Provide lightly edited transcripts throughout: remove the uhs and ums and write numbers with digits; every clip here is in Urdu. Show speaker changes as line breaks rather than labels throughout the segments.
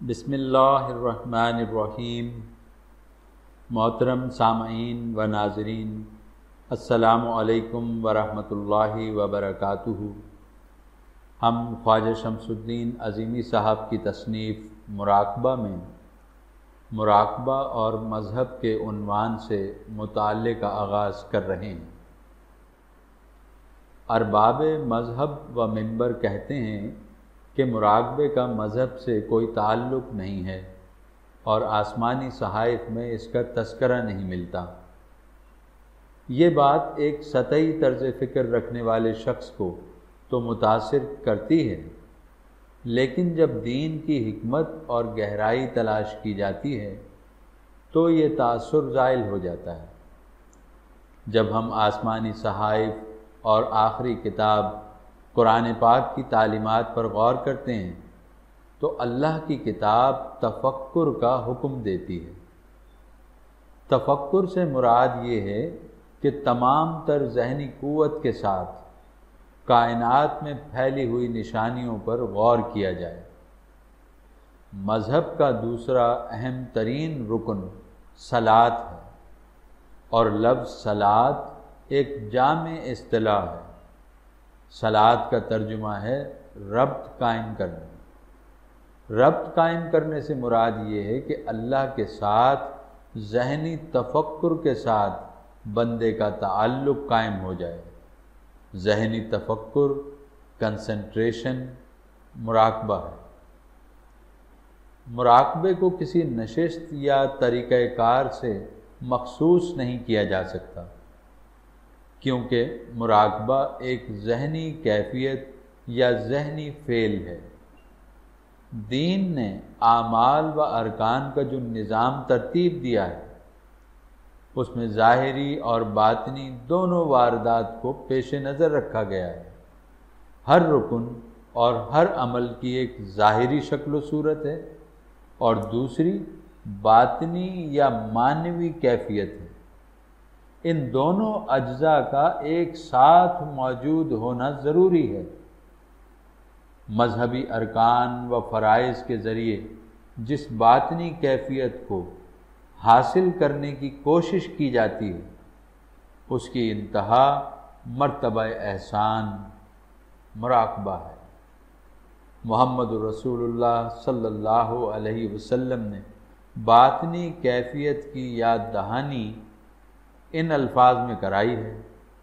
بسم اللہ الرحمن الرحیم۔ محترم سامعین و ناظرین، السلام علیکم ورحمۃ اللہ وبرکاتہ۔ ہم خواجہ شمس الدین عظیمی صاحب کی تصنیف مراقبہ میں مراقبہ اور مذہب کے عنوان سے مطالعے کا آغاز کر رہے ہیں۔ ارباب مذہب و منبر کہتے ہیں کہ مراقبے کا مذہب سے کوئی تعلق نہیں ہے اور آسمانی صحائف میں اس کا تذکرہ نہیں ملتا۔ یہ بات ایک سطحی طرز فکر رکھنے والے شخص کو تو متاثر کرتی ہے، لیکن جب دین کی حکمت اور گہرائی تلاش کی جاتی ہے تو یہ تاثر زائل ہو جاتا ہے۔ جب ہم آسمانی صحائف اور آخری کتاب قرآن پاک کی تعلیمات پر غور کرتے ہیں تو اللہ کی کتاب تفکر کا حکم دیتی ہے۔ تفکر سے مراد یہ ہے کہ تمام تر ذہنی قوت کے ساتھ کائنات میں پھیلی ہوئی نشانیوں پر غور کیا جائے۔ مذہب کا دوسرا اہم ترین رکن صلاۃ ہے، اور لفظ صلاۃ ایک جامع اصطلاح ہے۔ صلاۃ کا ترجمہ ہے ربط قائم کرنا۔ ربط قائم کرنے سے مراد یہ ہے کہ اللہ کے ساتھ ذہنی تفکر کے ساتھ بندے کا تعلق قائم ہو جائے۔ ذہنی تفکر، کنسنٹریشن، مراقبہ ہے۔ مراقبے کو کسی نشست یا طریقہ کار سے مخصوص نہیں کیا جا سکتا، کیونکہ مراقبہ ایک ذہنی کیفیت یا ذہنی فعل ہے۔ دین نے اعمال و ارکان کا جو نظام ترتیب دیا ہے، اس میں ظاہری اور باطنی دونوں واردات کو پیش نظر رکھا گیا ہے۔ ہر رکن اور ہر عمل کی ایک ظاہری شکل و صورت ہے اور دوسری باطنی یا معنوی کیفیت ہے۔ ان دونوں اجزاء کا ایک ساتھ موجود ہونا ضروری ہے۔ مذہبی ارکان و فرائض کے ذریعے جس باطنی کیفیت کو حاصل کرنے کی کوشش کی جاتی ہے، اس کی انتہا مرتبہ احسان مراقبہ ہے۔ محمد رسول اللہ صلی اللہ علیہ وسلم نے باطنی کیفیت کی یاد دہانی ان الفاظ میں کرائی ہے: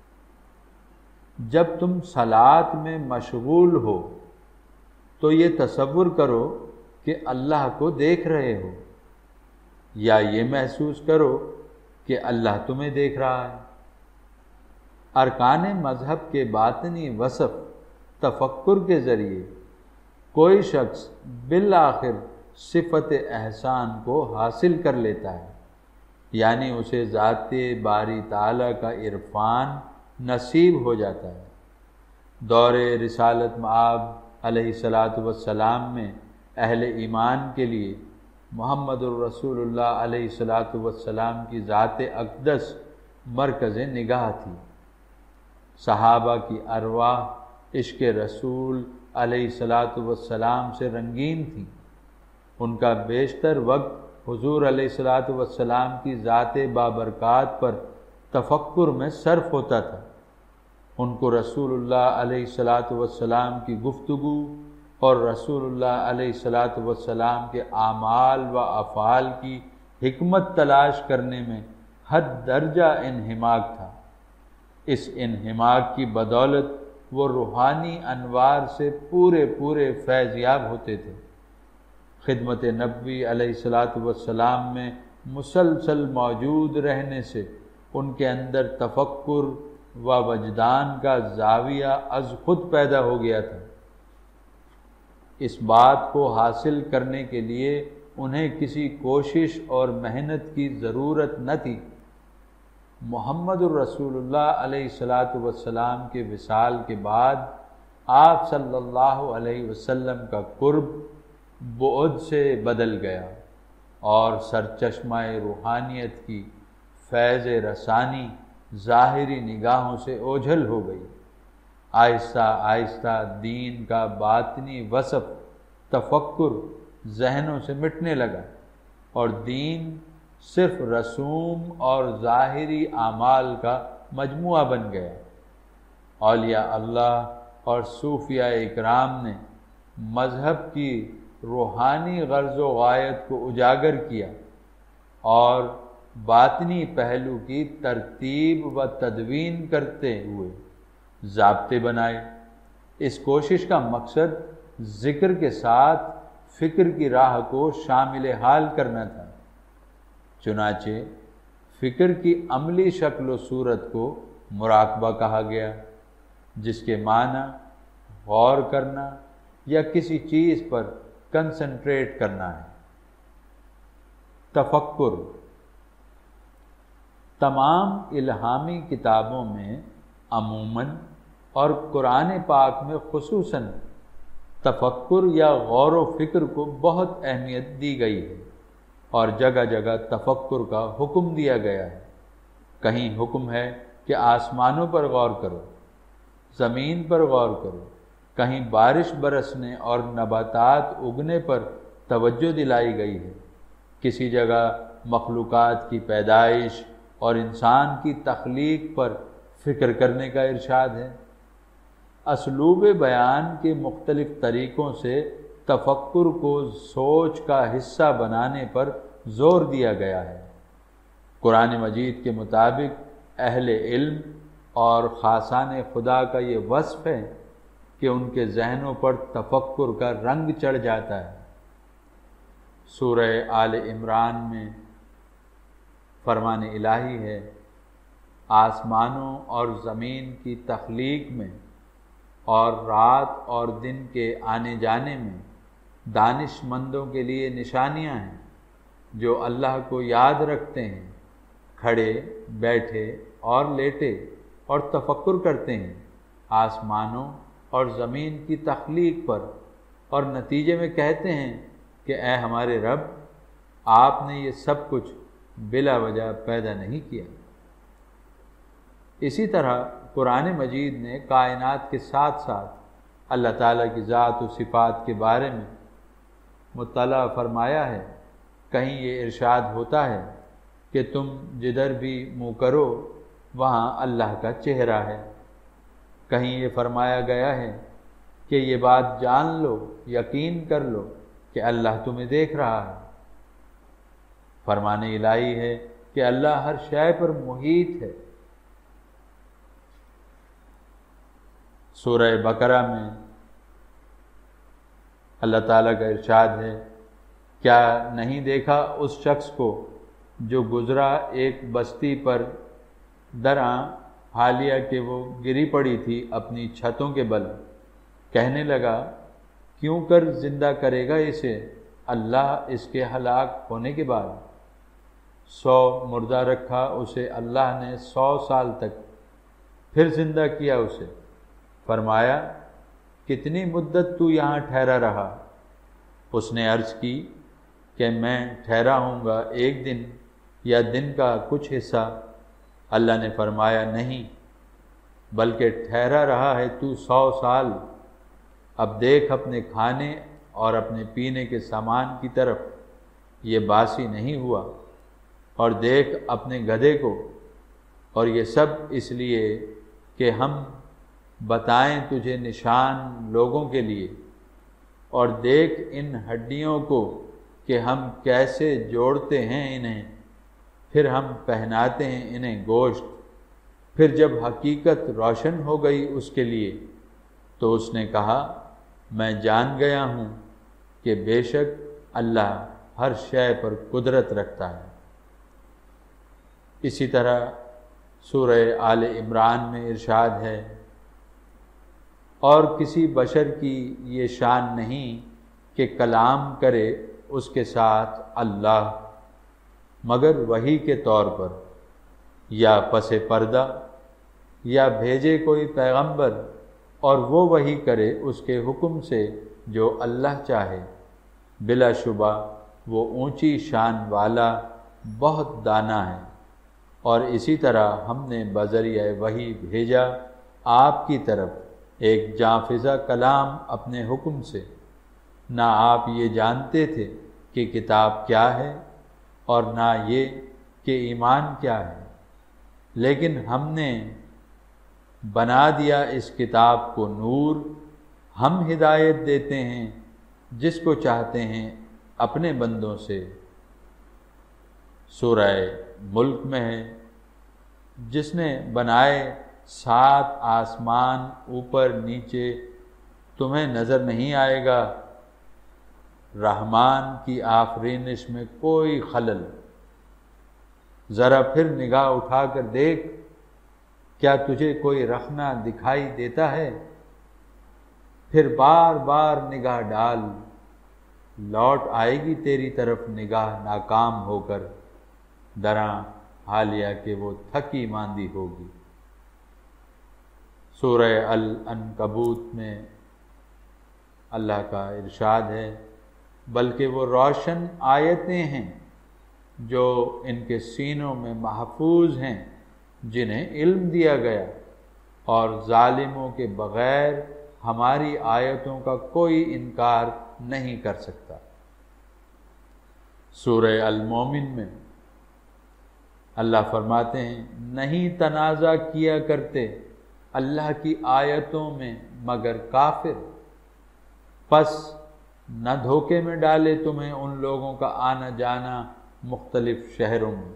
جب تم صلاۃ میں مشغول ہو تو یہ تصور کرو کہ اللہ کو دیکھ رہے ہو، یا یہ محسوس کرو کہ اللہ تمہیں دیکھ رہا ہے۔ ارکان مذہب کے باطنی وصف تفکر کے ذریعے کوئی شخص بالآخر صفت احسان کو حاصل کر لیتا ہے، یعنی اسے ذات باری تعالیٰ کا عرفان نصیب ہو جاتا ہے۔ دور رسالت مآب علیہ السلام میں اہل ایمان کے لیے محمد الرسول اللہ علیہ السلام کی ذات اقدس مرکز نگاہ تھی۔ صحابہ کی ارواح عشق رسول علیہ السلام سے رنگین تھی۔ ان کا بیشتر وقت حضور علیہ السلام کی ذات بابرکات پر تفکر میں صرف ہوتا تھا۔ ان کو رسول اللہ علیہ السلام کی گفتگو اور رسول اللہ علیہ السلام کے اعمال و افعال کی حکمت تلاش کرنے میں حد درجہ انہماک تھا۔ اس انہماک کی بدولت وہ روحانی انوار سے پورے فیض یاب ہوتے تھے۔ خدمت نبوی علیہ السلام میں مسلسل موجود رہنے سے ان کے اندر تفکر و وجدان کا زاویہ از خود پیدا ہو گیا تھا۔ اس بات کو حاصل کرنے کے لیے انہیں کسی کوشش اور محنت کی ضرورت نہ تھی۔ محمد الرسول اللہ علیہ السلام کے وصال کے بعد آپ صلی اللہ علیہ وسلم کا قرب بعد سے بدل گیا اور سرچشمہ روحانیت کی فیض رسانی ظاہری نگاہوں سے اوجھل ہو گئی۔ آہستہ آہستہ دین کا باطنی وصف تفکر ذہنوں سے مٹنے لگا اور دین صرف رسوم اور ظاہری اعمال کا مجموعہ بن گیا۔ اولیاء اللہ اور صوفیاء اکرام نے مذہب کی روحانی غرض و غایت کو اجاگر کیا اور باطنی پہلو کی ترتیب و تدوین کرتے ہوئے ضابطے بنائے۔ اس کوشش کا مقصد ذکر کے ساتھ فکر کی راہ کو شامل حال کرنا تھا۔ چنانچہ فکر کی عملی شکل و صورت کو مراقبہ کہا گیا، جس کے معنی غور کرنا یا کسی چیز پر کنسنٹریٹ کرنا ہے۔ تفکر۔ تمام الہامی کتابوں میں عموماً اور قرآن پاک میں خصوصاً تفکر یا غور و فکر کو بہت اہمیت دی گئی ہے اور جگہ جگہ تفکر کا حکم دیا گیا ہے۔ کہیں حکم ہے کہ آسمانوں پر غور کرو، زمین پر غور کرو، کہیں بارش برسنے اور نباتات اگنے پر توجہ دلائی گئی ہے، کسی جگہ مخلوقات کی پیدائش اور انسان کی تخلیق پر فکر کرنے کا ارشاد ہے۔ اسلوب بیان کے مختلف طریقوں سے تفکر کو سوچ کا حصہ بنانے پر زور دیا گیا ہے۔ قرآن مجید کے مطابق اہل علم اور خاصان خدا کا یہ وصف ہے کہ ان کے ذہنوں پر تفکر کا رنگ چڑھ جاتا ہے۔ سورہ آل عمران میں فرمان الہی ہے، آسمانوں اور زمین کی تخلیق میں اور رات اور دن کے آنے جانے میں دانش مندوں کے لیے نشانیاں ہیں جو اللہ کو یاد رکھتے ہیں، کھڑے بیٹھے اور لیٹے اور تفکر کرتے ہیں آسمانوں اور زمین کی تخلیق پر، اور نتیجے میں کہتے ہیں کہ اے ہمارے رب، آپ نے یہ سب کچھ بلا وجہ پیدا نہیں کیا۔ اسی طرح قرآن مجید نے کائنات کے ساتھ ساتھ اللہ تعالیٰ کی ذات و صفات کے بارے میں مطلع فرمایا ہے۔ کہیں یہ ارشاد ہوتا ہے کہ تم جدھر بھی منہ کرو وہاں اللہ کا چہرہ ہے۔ کہیں یہ فرمایا گیا ہے کہ یہ بات جان لو، یقین کر لو کہ اللہ تمہیں دیکھ رہا ہے۔ فرمان الہی ہے کہ اللہ ہر شے پر محیط ہے۔ سورہ بقرہ میں اللہ تعالیٰ کا ارشاد ہے، کیا نہیں دیکھا اس شخص کو جو گزرا ایک بستی پر درآں حالیہ کہ وہ گری پڑی تھی اپنی چھتوں کے بل، کہنے لگا کیوں کر زندہ کرے گا اسے اللہ اس کے ہلاک ہونے کے بعد؟ 100 مردہ رکھا اسے اللہ نے 100 سال تک، پھر زندہ کیا اسے، فرمایا کتنی مدت تو یہاں ٹھہرا رہا؟ اس نے عرض کی کہ میں ٹھہرا ہوں گا ایک دن یا دن کا کچھ حصہ۔ اللہ نے فرمایا نہیں، بلکہ ٹھہرا رہا ہے تو 100 سال۔ اب دیکھ اپنے کھانے اور اپنے پینے کے سامان کی طرف، یہ باسی نہیں ہوا، اور دیکھ اپنے گدھے کو، اور یہ سب اس لیے کہ ہم بتائیں تجھے نشان لوگوں کے لیے، اور دیکھ ان ہڈیوں کو کہ ہم کیسے جوڑتے ہیں انہیں، پھر ہم پہناتے ہیں انہیں گوشت۔ پھر جب حقیقت روشن ہو گئی اس کے لیے تو اس نے کہا میں جان گیا ہوں کہ بے شک اللہ ہر شے پر قدرت رکھتا ہے۔ اسی طرح سورہ آل عمران میں ارشاد ہے، اور کسی بشر کی یہ شان نہیں کہ کلام کرے اس کے ساتھ اللہ مگر وحی کے طور پر، یا پس پردہ، یا بھیجے کوئی پیغمبر اور وہ وحی کرے اس کے حکم سے جو اللہ چاہے۔ بلا شبہ وہ اونچی شان والا بہت دانا ہے۔ اور اسی طرح ہم نے بذریعہ وحی بھیجا آپ کی طرف ایک جاں فضا کلام اپنے حکم سے، نہ آپ یہ جانتے تھے کہ کتاب کیا ہے اور نہ یہ کہ ایمان کیا ہے، لیکن ہم نے بنا دیا اس کتاب کو نور، ہم ہدایت دیتے ہیں جس کو چاہتے ہیں اپنے بندوں سے۔ سورہ ملک میں ہے، جس نے بنائے 7 آسمان اوپر نیچے، تمہیں نظر نہیں آئے گا رحمان کی آفرینش میں کوئی خلل؟ ذرا پھر نگاہ اٹھا کر دیکھ، کیا تجھے کوئی رخنہ دکھائی دیتا ہے؟ پھر بار بار نگاہ ڈال، لوٹ آئے گی تیری طرف نگاہ ناکام ہو کر، ڈراں حالیہ کہ وہ تھکی ماندی ہوگی۔ سورہ العنکبوت میں اللہ کا ارشاد ہے، بلکہ وہ روشن آیتیں ہیں جو ان کے سینوں میں محفوظ ہیں، جنہیں علم دیا گیا، اور ظالموں کے بغیر ہماری آیتوں کا کوئی انکار نہیں کر سکتا۔ سورہ المومن میں اللہ فرماتے ہیں، نہیں تنازع کیا کرتے اللہ کی آیتوں میں مگر کافر، پس نہ دھوکے میں ڈالے تمہیں ان لوگوں کا آنا جانا مختلف شہروں میں۔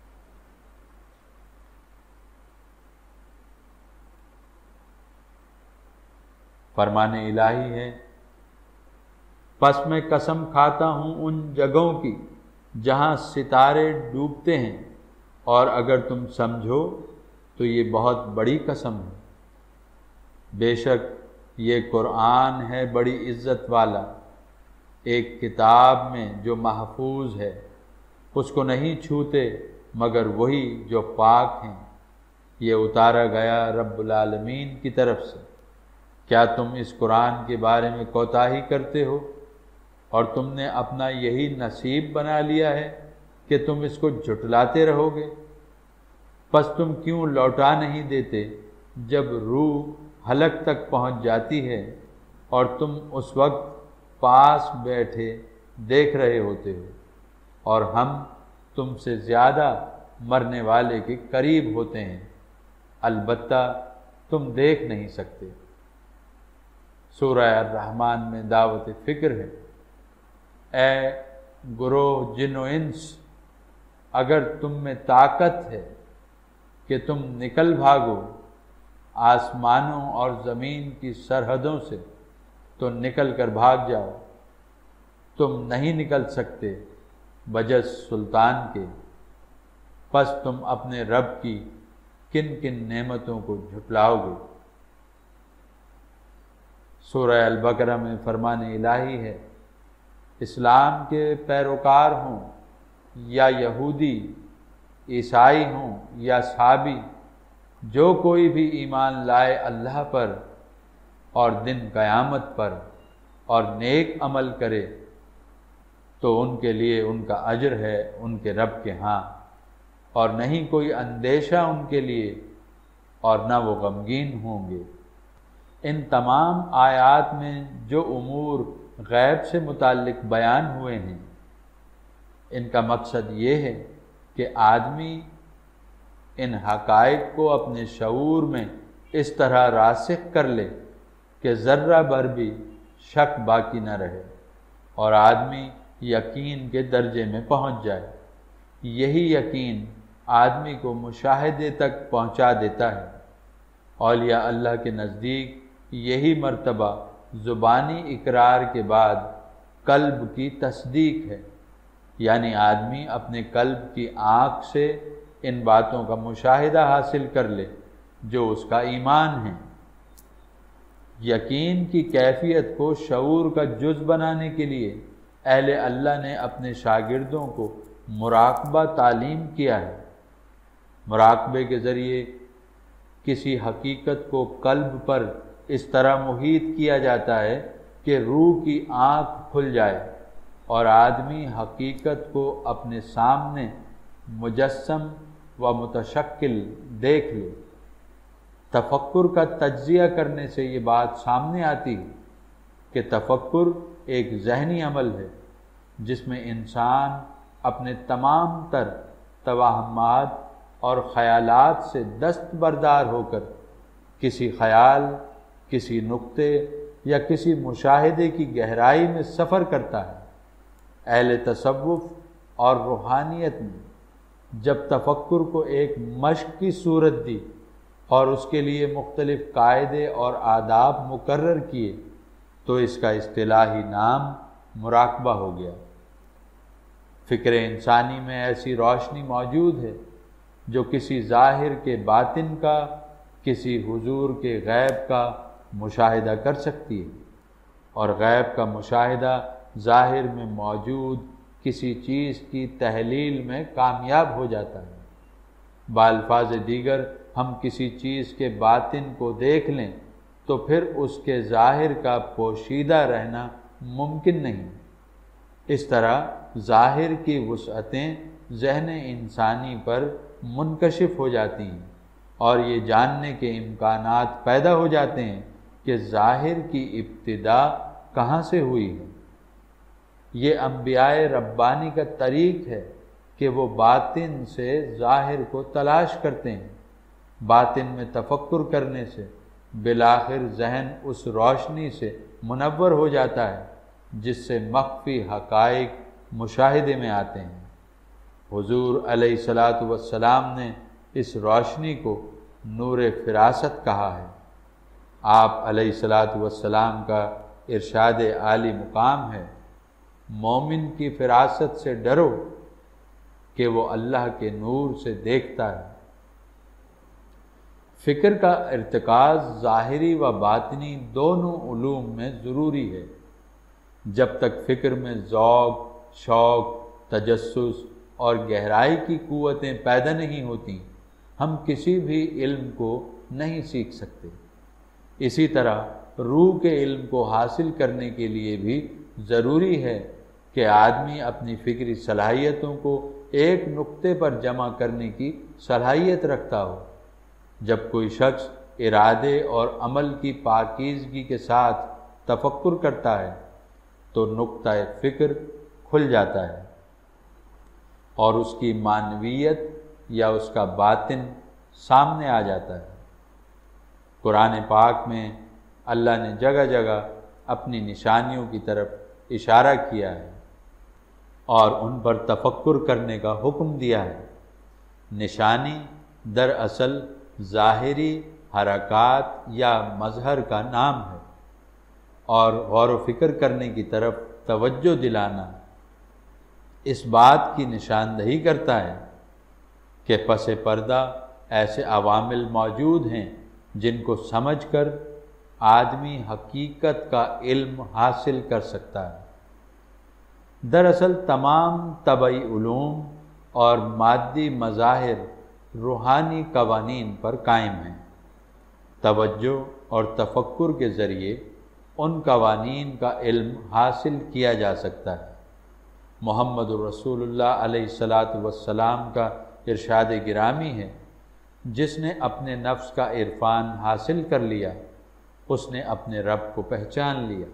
فرمان الہی ہے، پس میں قسم کھاتا ہوں ان جگہوں کی جہاں ستارے ڈوبتے ہیں، اور اگر تم سمجھو تو یہ بہت بڑی قسم ہے۔ بے شک یہ قرآن ہے بڑی عزت والا، ایک کتاب میں جو محفوظ ہے، اس کو نہیں چھوتے مگر وہی جو پاک ہیں، یہ اتارا گیا رب العالمین کی طرف سے۔ کیا تم اس قرآن کے بارے میں کوتاہی کرتے ہو، اور تم نے اپنا یہی نصیب بنا لیا ہے کہ تم اس کو جھٹلاتے رہو گے؟ پس تم کیوں لوٹا نہیں دیتے جب روح حلق تک پہنچ جاتی ہے، اور تم اس وقت پاس بیٹھے دیکھ رہے ہوتے ہو، اور ہم تم سے زیادہ مرنے والے کے قریب ہوتے ہیں، البتہ تم دیکھ نہیں سکتے۔ سورہ الرحمن میں دعوت فکر ہے، اے گروہ جن و انس، اگر تم میں طاقت ہے کہ تم نکل بھاگو آسمانوں اور زمین کی سرحدوں سے، تو نکل کر بھاگ جاؤ، تم نہیں نکل سکتے بجز سلطان کے، پس تم اپنے رب کی کن کن نعمتوں کو جھٹلاؤ گے۔ سورہ البقرہ میں فرمان الہی ہے، اسلام کے پیروکار ہوں یا یہودی، عیسائی ہوں یا صابی، جو کوئی بھی ایمان لائے اللہ پر اور دن قیامت پر اور نیک عمل کرے، تو ان کے لیے ان کا اجر ہے ان کے رب کے ہاں، اور نہیں کوئی اندیشہ ان کے لیے، اور نہ وہ غمگین ہوں گے۔ ان تمام آیات میں جو امور غیب سے متعلق بیان ہوئے ہیں، ان کا مقصد یہ ہے کہ آدمی ان حقائق کو اپنے شعور میں اس طرح راسخ کر لے کہ ذرہ بھر بھی شک باقی نہ رہے، اور آدمی یقین کے درجے میں پہنچ جائے۔ یہی یقین آدمی کو مشاہدے تک پہنچا دیتا ہے۔ اولیاء اللہ کے نزدیک یہی مرتبہ زبانی اقرار کے بعد قلب کی تصدیق ہے، یعنی آدمی اپنے قلب کی آنکھ سے ان باتوں کا مشاہدہ حاصل کر لے جو اس کا ایمان ہے۔ یقین کی کیفیت کو شعور کا جز بنانے کے لیے اہل اللہ نے اپنے شاگردوں کو مراقبہ تعلیم کیا ہے۔ مراقبے کے ذریعے کسی حقیقت کو قلب پر اس طرح محیط کیا جاتا ہے کہ روح کی آنکھ کھل جائے اور آدمی حقیقت کو اپنے سامنے مجسم و متشکل دیکھ لے۔ تفکر کا تجزیہ کرنے سے یہ بات سامنے آتی ہے کہ تفکر ایک ذہنی عمل ہے جس میں انسان اپنے تمام تر توہمات اور خیالات سے دستبردار ہو کر کسی خیال، کسی نقطے یا کسی مشاہدے کی گہرائی میں سفر کرتا ہے۔ اہل تصوف اور روحانیت نے جب تفکر کو ایک مشق کی صورت دی اور اس کے لیے مختلف قاعدے اور آداب مقرر کیے تو اس کا اصطلاحی نام مراقبہ ہو گیا۔ فکر انسانی میں ایسی روشنی موجود ہے جو کسی ظاہر کے باطن کا، کسی حضور کے غیب کا مشاہدہ کر سکتی ہے، اور غیب کا مشاہدہ ظاہر میں موجود کسی چیز کی تحلیل میں کامیاب ہو جاتا ہے۔ بالفاظ دیگر ہم کسی چیز کے باطن کو دیکھ لیں تو پھر اس کے ظاہر کا پوشیدہ رہنا ممکن نہیں۔ اس طرح ظاہر کی وسعتیں ذہن انسانی پر منکشف ہو جاتی ہیں اور یہ جاننے کے امکانات پیدا ہو جاتے ہیں کہ ظاہر کی ابتدا کہاں سے ہوئی ہے۔ یہ انبیاء ربانی کا طریق ہے کہ وہ باطن سے ظاہر کو تلاش کرتے ہیں۔ باطن میں تفکر کرنے سے بالآخر ذہن اس روشنی سے منور ہو جاتا ہے جس سے مخفی حقائق مشاہدے میں آتے ہیں۔ حضور علیہ الصلاۃ والسلام نے اس روشنی کو نور فراست کہا ہے۔ آپ علیہ الصلاۃ والسلام کا ارشاد عالی مقام ہے، مومن کی فراست سے ڈرو کہ وہ اللہ کے نور سے دیکھتا ہے۔ فکر کا ارتکاز ظاہری و باطنی دونوں علوم میں ضروری ہے۔ جب تک فکر میں ذوق، شوق، تجسس اور گہرائی کی قوتیں پیدا نہیں ہوتی، ہم کسی بھی علم کو نہیں سیکھ سکتے۔ اسی طرح روح کے علم کو حاصل کرنے کے لیے بھی ضروری ہے کہ آدمی اپنی فکری صلاحیتوں کو ایک نقطے پر جمع کرنے کی صلاحیت رکھتا ہو۔ جب کوئی شخص ارادے اور عمل کی پاکیزگی کے ساتھ تفکر کرتا ہے تو نقطہ فکر کھل جاتا ہے اور اس کی معنویت یا اس کا باطن سامنے آ جاتا ہے۔ قرآن پاک میں اللہ نے جگہ جگہ اپنی نشانیوں کی طرف اشارہ کیا ہے اور ان پر تفکر کرنے کا حکم دیا ہے۔ نشانی دراصل ظاہری حرکات یا مظہر کا نام ہے، اور غور و فکر کرنے کی طرف توجہ دلانا اس بات کی نشاندہی کرتا ہے کہ پس پردہ ایسے عوامل موجود ہیں جن کو سمجھ کر آدمی حقیقت کا علم حاصل کر سکتا ہے۔ دراصل تمام طبعی علوم اور مادی مظاہر روحانی قوانین پر قائم ہیں۔ توجہ اور تفکر کے ذریعے ان قوانین کا علم حاصل کیا جا سکتا ہے۔ محمد رسول اللہ علیہ الصلاۃ والسلام کا ارشاد گرامی ہے، جس نے اپنے نفس کا عرفان حاصل کر لیا اس نے اپنے رب کو پہچان لیا۔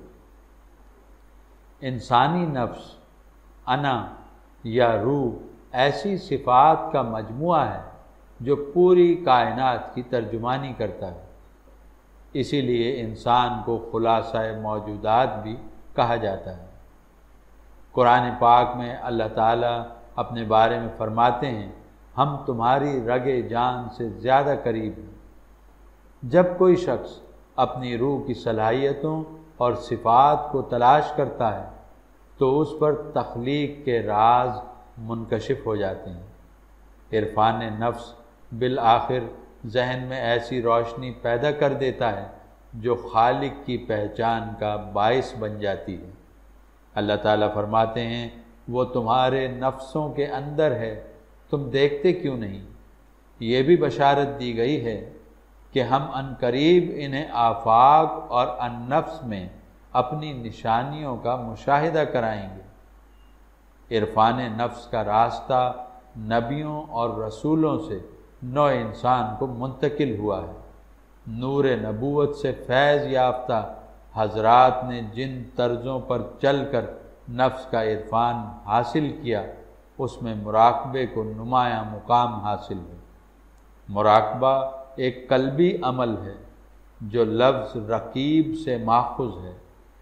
انسانی نفس، انا یا روح ایسی صفات کا مجموعہ ہے جو پوری کائنات کی ترجمانی کرتا ہے۔ اسی لیے انسان کو خلاصہ موجودات بھی کہا جاتا ہے۔ قرآن پاک میں اللہ تعالیٰ اپنے بارے میں فرماتے ہیں، ہم تمہاری رگ جان سے زیادہ قریب ہیں۔ جب کوئی شخص اپنی روح کی صلاحیتوں اور صفات کو تلاش کرتا ہے تو اس پر تخلیق کے راز منکشف ہو جاتے ہیں۔ عرفان نفس بالآخر ذہن میں ایسی روشنی پیدا کر دیتا ہے جو خالق کی پہچان کا باعث بن جاتی ہے۔ اللہ تعالیٰ فرماتے ہیں، وہ تمہارے نفسوں کے اندر ہے، تم دیکھتے کیوں نہیں؟ یہ بھی بشارت دی گئی ہے کہ ہم عنقریب انہیں آفاق اور النفس میں اپنی نشانیوں کا مشاہدہ کرائیں گے۔ عرفان نفس کا راستہ نبیوں اور رسولوں سے نوع انسان کو منتقل ہوا ہے۔ نور نبوت سے فیض یافتہ حضرات نے جن طرزوں پر چل کر نفس کا عرفان حاصل کیا اس میں مراقبے کو نمایاں مقام حاصل ہے۔ مراقبہ ایک قلبی عمل ہے جو لفظ رقیب سے ماخوذ ہے۔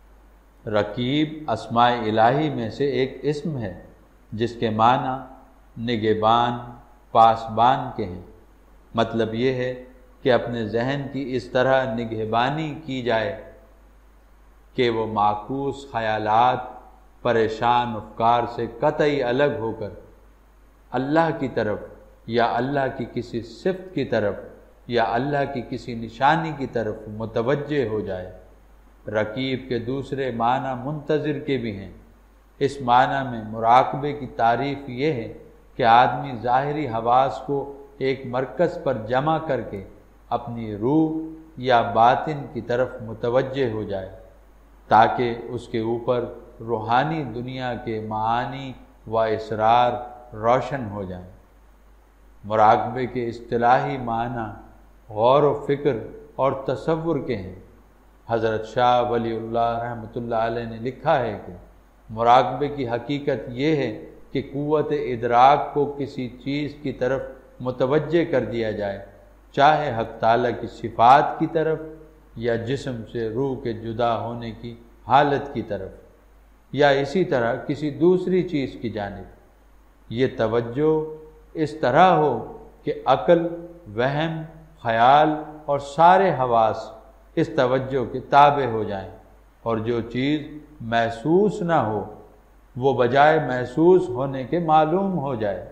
رقیب اسماء الہی میں سے ایک اسم ہے جس کے معنی نگہبان، پاسبان کے ہیں۔ مطلب یہ ہے کہ اپنے ذہن کی اس طرح نگہبانی کی جائے کہ وہ معکوس خیالات، پریشان افکار سے قطعی الگ ہو کر اللہ کی طرف یا اللہ کی کسی صفت کی طرف یا اللہ کی کسی نشانی کی طرف متوجہ ہو جائے۔ رقیب کے دوسرے معنی منتظر کے بھی ہیں۔ اس معنی میں مراقبے کی تعریف یہ ہے کہ آدمی ظاہری حواس کو ایک مرکز پر جمع کر کے اپنی روح یا باطن کی طرف متوجہ ہو جائے تاکہ اس کے اوپر روحانی دنیا کے معانی و اسرار روشن ہو جائیں۔ مراقبے کے اصطلاحی معنی غور و فکر اور تصور کے ہیں۔ حضرت شاہ ولی اللہ رحمۃ اللہ علیہ نے لکھا ہے کہ مراقبے کی حقیقت یہ ہے کہ قوت ادراک کو کسی چیز کی طرف متوجہ کر دیا جائے، چاہے حق تعالیٰ کی صفات کی طرف یا جسم سے روح کے جدا ہونے کی حالت کی طرف یا اسی طرح کسی دوسری چیز کی جانب۔ یہ توجہ اس طرح ہو کہ عقل، وہم، خیال اور سارے حواس اس توجہ کے تابع ہو جائیں، اور جو چیز محسوس نہ ہو وہ بجائے محسوس ہونے کے معلوم ہو جائے۔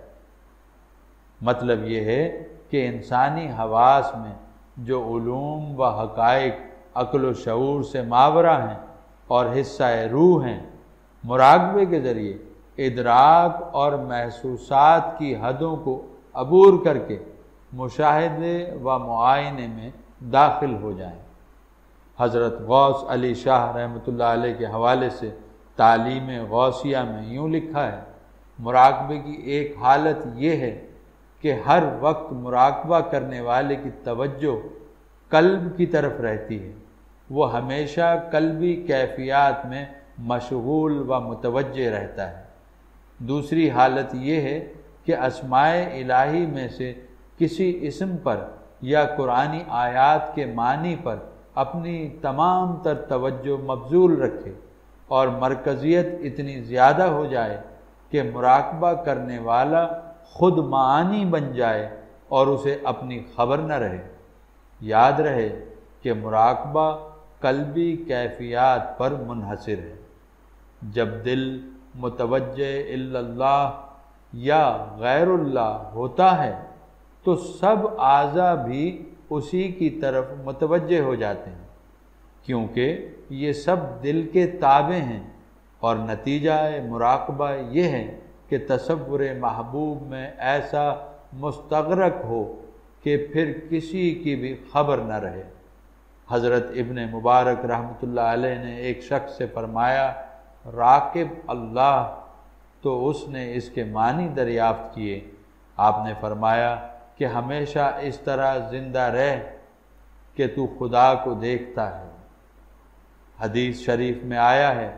مطلب یہ ہے کہ انسانی حواس میں جو علوم و حقائق عقل و شعور سے ماورا ہیں اور حصہ روح ہیں، مراقبے کے ذریعے ادراک اور محسوسات کی حدوں کو عبور کر کے مشاہدے و معائنے میں داخل ہو جائیں۔ حضرت غوث علی شاہ رحمۃ اللہ علیہ کے حوالے سے تعلیم غوثیہ میں یوں لکھا ہے، مراقبے کی ایک حالت یہ ہے کہ ہر وقت مراقبہ کرنے والے کی توجہ قلب کی طرف رہتی ہے، وہ ہمیشہ قلبی کیفیات میں مشغول و متوجہ رہتا ہے۔ دوسری حالت یہ ہے کہ اسماء الہی میں سے کسی اسم پر یا قرآنی آیات کے معنی پر اپنی تمام تر توجہ مبذول رکھے اور مرکزیت اتنی زیادہ ہو جائے کہ مراقبہ کرنے والا خود معانی بن جائے اور اسے اپنی خبر نہ رہے۔ یاد رہے کہ مراقبہ قلبی کیفیات پر منحصر ہے۔ جب دل متوجہ اللہ یا غیر اللہ ہوتا ہے تو سب اعضاء بھی اسی کی طرف متوجہ ہو جاتے ہیں، کیونکہ یہ سب دل کے تابع ہیں، اور نتیجہ مراقبہ یہ ہے کہ تصور محبوب میں ایسا مستغرق ہو کہ پھر کسی کی بھی خبر نہ رہے۔ حضرت ابن مبارک رحمۃ اللہ علیہ نے ایک شخص سے فرمایا، راقب اللہ، تو اس نے اس کے معنی دریافت کیے۔ آپ نے فرمایا کہ ہمیشہ اس طرح زندہ رہ کہ تو خدا کو دیکھتا ہے۔ حدیث شریف میں آیا ہے،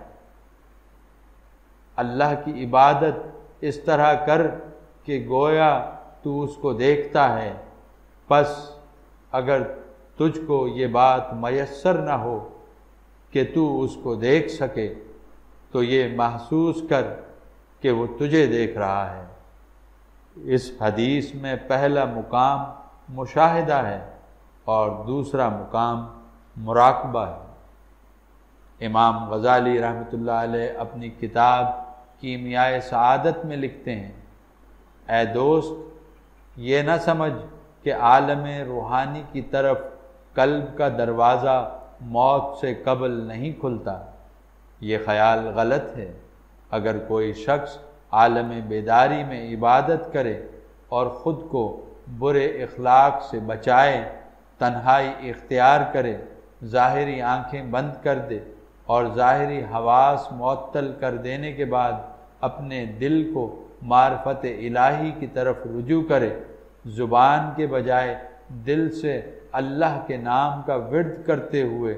اللہ کی عبادت اس طرح کر کہ گویا تو اس کو دیکھتا ہے، پس اگر تجھ کو یہ بات میسر نہ ہو کہ تو اس کو دیکھ سکے تو یہ محسوس کر کہ وہ تجھے دیکھ رہا ہے۔ اس حدیث میں پہلا مقام مشاہدہ ہے اور دوسرا مقام مراقبہ ہے۔ امام غزالی رحمۃ اللہ علیہ اپنی کتاب کیمیائے سعادت میں لکھتے ہیں، اے دوست، یہ نہ سمجھ کہ عالم روحانی کی طرف قلب کا دروازہ موت سے قبل نہیں کھلتا۔ یہ خیال غلط ہے۔ اگر کوئی شخص عالم بیداری میں عبادت کرے اور خود کو برے اخلاق سے بچائے، تنہائی اختیار کرے، ظاہری آنکھیں بند کر دے اور ظاہری حواس معطل کر دینے کے بعد اپنے دل کو معرفت الہی کی طرف رجوع کرے، زبان کے بجائے دل سے اللہ کے نام کا ورد کرتے ہوئے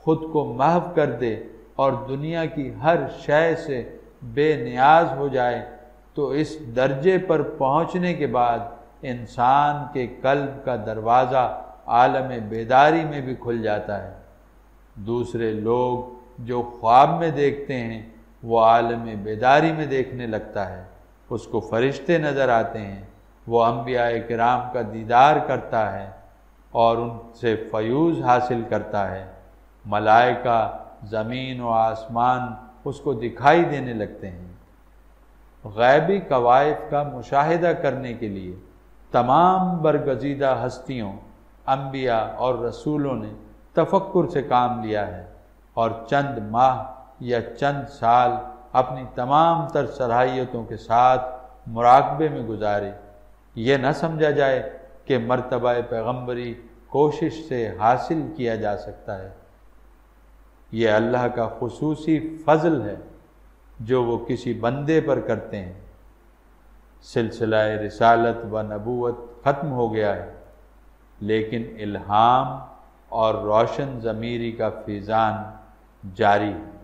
خود کو محو کر دے اور دنیا کی ہر شے سے بے نیاز ہو جائے تو اس درجے پر پہنچنے کے بعد انسان کے قلب کا دروازہ عالم بیداری میں بھی کھل جاتا ہے۔ دوسرے لوگ جو خواب میں دیکھتے ہیں وہ عالم بیداری میں دیکھنے لگتا ہے، اس کو فرشتے نظر آتے ہیں، وہ انبیاء کرام کا دیدار کرتا ہے اور ان سے فیوض حاصل کرتا ہے۔ ملائکہ، زمین و آسمان اس کو دکھائی دینے لگتے ہیں۔ غیبی کوائف کا مشاہدہ کرنے کے لیے تمام برگزیدہ ہستیوں، انبیاء اور رسولوں نے تفکر سے کام لیا ہے اور چند ماہ یا چند سال اپنی تمام تر صلاحیتوں کے ساتھ مراقبے میں گزارے۔ یہ نہ سمجھا جائے کہ مرتبہ پیغمبری کوشش سے حاصل کیا جا سکتا ہے۔ یہ اللہ کا خصوصی فضل ہے جو وہ کسی بندے پر کرتے ہیں۔ سلسلہ رسالت و نبوت ختم ہو گیا ہے، لیکن الہام اور روشن ضمیری کا فیضان جاری ہے۔